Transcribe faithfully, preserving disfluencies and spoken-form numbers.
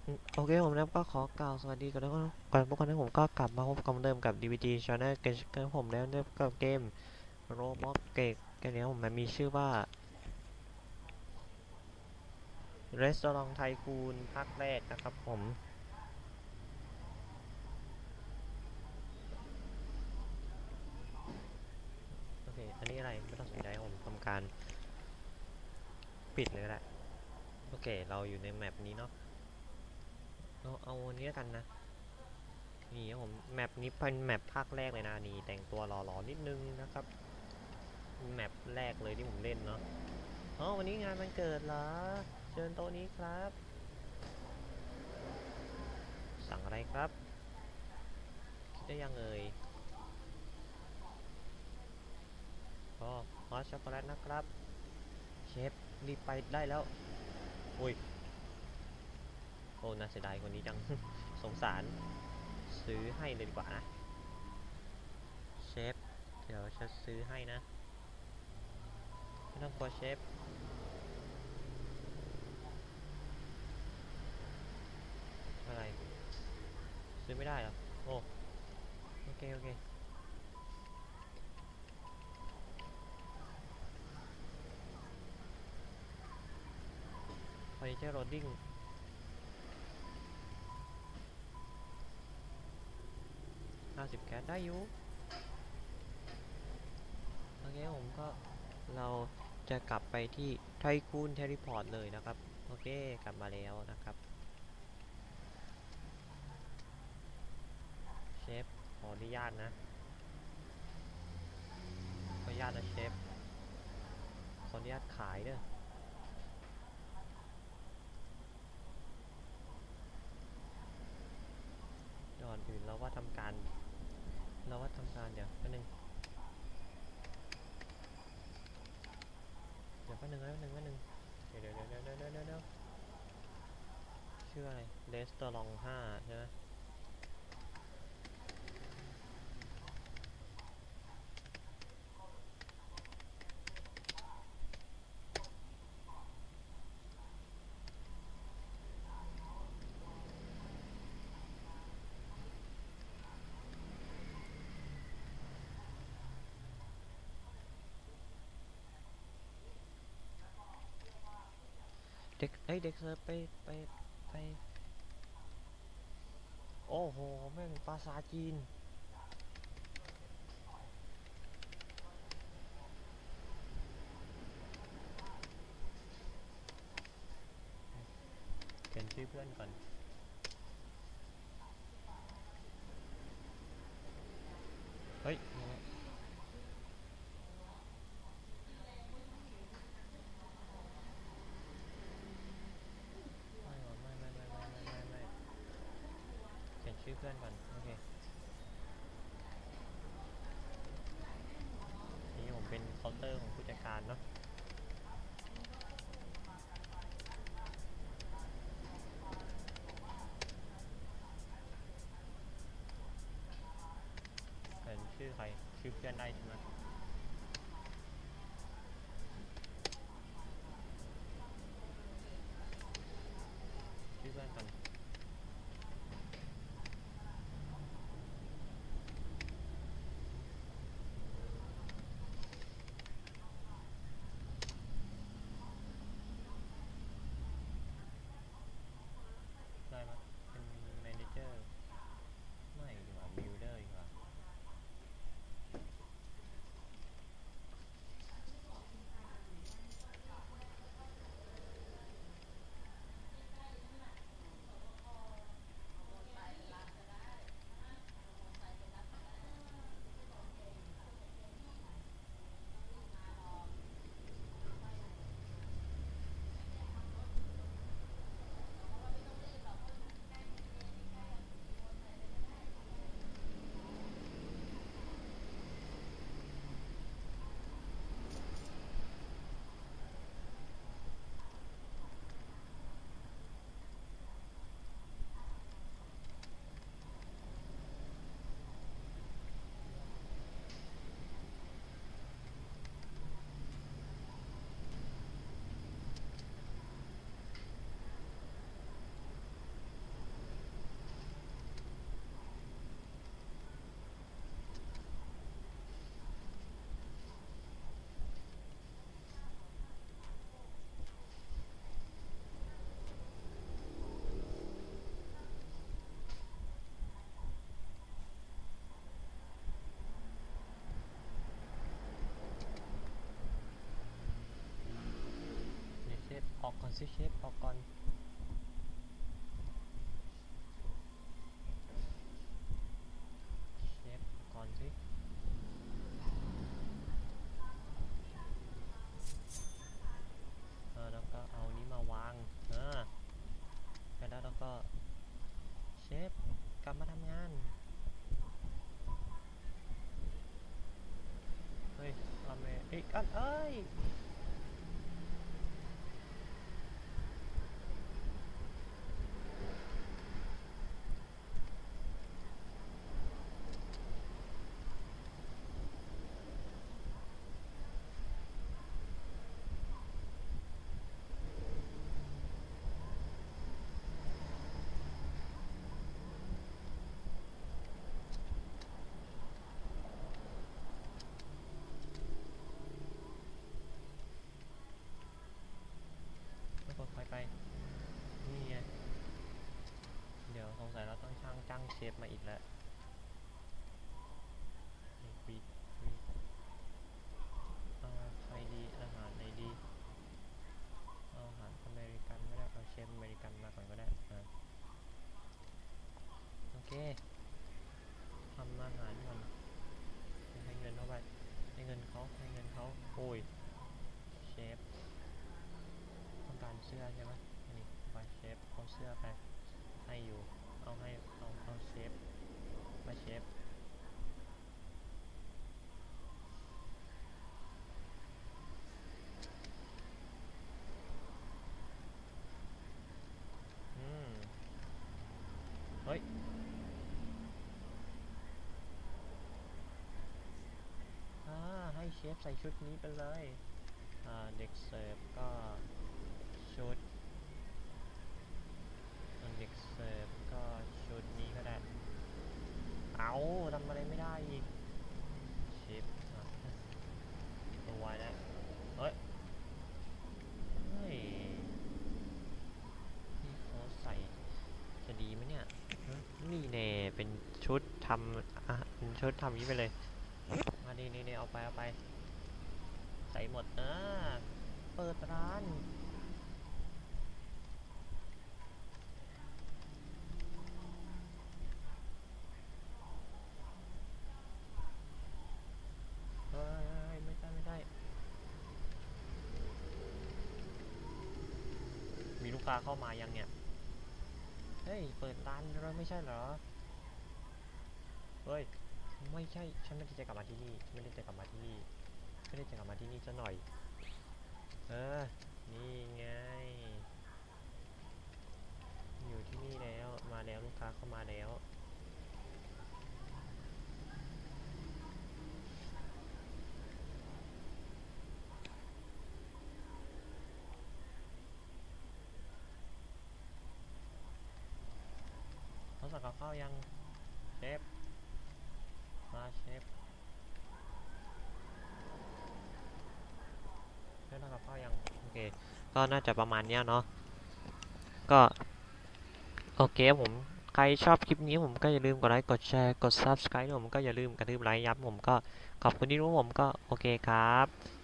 โอเคผมนะครับก็ขอกล่าวสวัสดีกันแล้วก็ก่อนพวกคนนั้นผมก็กลับมาพบกันเดิมกับ ดี วี จี Channel เกมกับผมแล้วเนี่ยกับเกม Roblox เกมเกมนี้ผมมันมีชื่อว่า Restaurant Tycoon ภาคแรกนะครับผมโอเคอันนี้อะไรไม่ต้องสนใจผมทำการปิดเลยก็ได้โอเคเราอยู่ในแมปนี้เนาะเอาเอาอันนี้แล้วกันนะนี่ครับผมแมปนี้เป็นแมปภาคแรกเลยนะนี่แต่งตัวหล่อๆนิดนึงนะครับแมปแรกเลยที่ผมเล่นเนาะอ๋อวันนี้งานมันเกิดเหรอเชิญโต๊ะนี้ครับสั่งอะไรครับคิดได้ยังเอ่ยอ๋อฮอตช็อกโกแลตนะครับเชฟรีบไปได้แล้วอุ้ยโอ้น่าเสียดายคนนี้จัง สงสารซื้อให้เลยดีกว่านะเชฟเดี๋ยวจะซื้อให้นะไม่ต้องกลัวเชฟอะไรซื้อไม่ได้เหรอโอ้โอเคโอเคเฟอร์นิเจอร์โรดดิ้งห้าสิบแก๊สได้อยู่โอเคผมก็เราจะกลับไปที่ไทคูนเทเลพอร์ตเลยนะครับโอเคกลับมาแล้วนะครับเชฟขออนุญาตนะขออนุญาตนะเชฟขออนุญาตขายเด้อก่อนอื่นเราว่าทำการเราว่าทำการเดี๋ยวแป๊บนึงเดี๋ยวแป๊บนึงแป๊บนึงแป๊บนึงเดี๋ยวเดี๋ยวเดี๋ยวเดี๋ยวเดี๋ยวเดี๋ยวชื่ออะไรเรสตอรองห้าใช่ไหมเด็กเอ้ยเด็กเสิร์ฟไปไปไปโอ้โหแม่งภาษาจีนเขียนชื่อเพื่อนก่อนเฮ้ยไม่ไม่ไม่ไม่ไม่ไม่ไม่ไม่เขียนชื่อเพื่อนก่อนโอเคนี่ผมเป็นเคาน์เตอร์ของผู้จัดการเนาะเขียนชื่อใครชื่อเพื่อนได้ใช่ไหมชื่อเพื่อนก่อนได้ไหมเป็นแมเนเจอร์ไม่ดีกว่าบิลดเดอร์ดีกว่าอกก่อนสิเชฟออกก่อนเชฟก่อนสิเออแล้วก็เอานี้มาวางเออแล้วแล้วก็เชฟกลับมาทำงานเฮ้ยอเมริกันเอ้ยไม่กดไฟไปนี่ไงเดี๋ยวสงสัยเราต้องช่างจ้างเชฟมาอีกแล้ววีวีเอาใครดีอาหารไหนดีเอาอาหารอเมริกันไม่ได้เอาเชฟอเมริกันมาก่อนก็ได้อ่าโอเคทำอาหารก่อนให้เงินเข้าไปให้เงินเขาให้เงินเขาโอ้ยเชฟต้องการเสื้อใช่ไหมนี่ไปเชฟเอาเสื้อไปให้อยู่เอาให้เอาเอาเชฟมาเชฟอืมเฮ้ยอ่าให้เชฟใส่ชุดนี้ไปเลยอ่าเด็กเสิร์ฟก็ชุดเด็กเสิร์ฟก็ชุดนี้ก็ได้เอาทำอะไรไม่ได้อีกเชฟอ่ะตัวไว้แล้วเฮ้ยเฮ้ยนี่เขาใส่จะดีไหมเนี่ยนี่เน่เป็นชุดทำอ่ะเป็นชุดทำนี้ไปเลยมาดีนี่นี่เอาไปเอาไปใส่หมดนะเปิดร้านเฮ้ยไม่ได้ไม่ได้มีลูกค้าเข้ามายังเนี่ยเฮ้ยเปิดร้านแล้วไม่ใช่เหรอเฮ้ยไม่ใช่ฉันไม่ได้จะกลับมาที่นี่ไม่ได้จะกลับมาที่นี่ไม่ได้จะกลับมาที่นี่ซะหน่อยเออนี่ไงอยู่ที่นี่แล้วมาแล้วลูกค้าเข้ามาแล้วเขาสั่งกับข้าวยังเชฟมาเชฟเชฟสั่งกับข้าวยังโอเคก็น่าจะประมาณเนี้ยเนาะก็โอเคผมใครชอบคลิปนี้ผมก็อย่าลืมกดไลค์กดแชร์กด ซับสไครบ์ ผมก็อย่าลืมกระทืบไลค์ยับผมก็ขอบคุณที่รู้ผมก็โอเคครับ